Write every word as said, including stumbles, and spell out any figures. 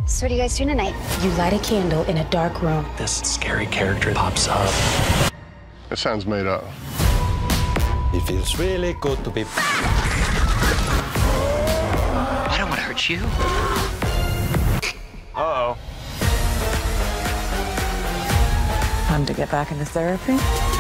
So what are you guys doing tonight? You light a candle in a dark room. This scary character pops up. It sounds made up. It feels really good to be I don't want to hurt you. Uh-oh. Time to get back into therapy.